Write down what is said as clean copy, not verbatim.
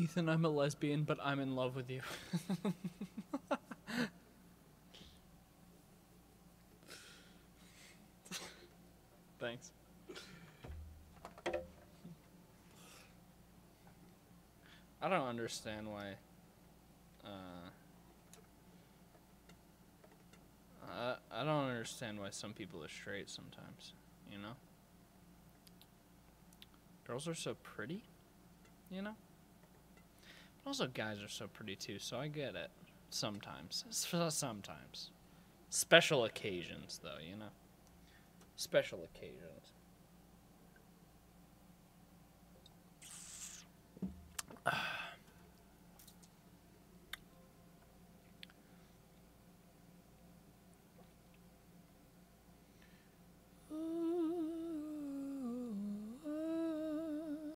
Ethan, I'm a lesbian, but I'm in love with you. Thanks. I don't understand why. I don't understand why some people are straight sometimes, you know? Girls are so pretty, you know? But also guys are so pretty too, so I get it. Sometimes. Sometimes. Special occasions, though, you know? Special occasions.